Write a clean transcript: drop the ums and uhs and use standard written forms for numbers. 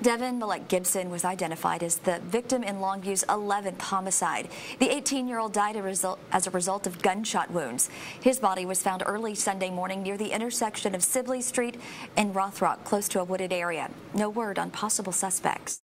Devin Malek Gibson was identified as the victim in Longview's 11th homicide. The 18-year-old died as a result of gunshot wounds. His body was found early Sunday morning near the intersection of Sibley Street and Rothrock, close to a wooded area. No word on possible suspects.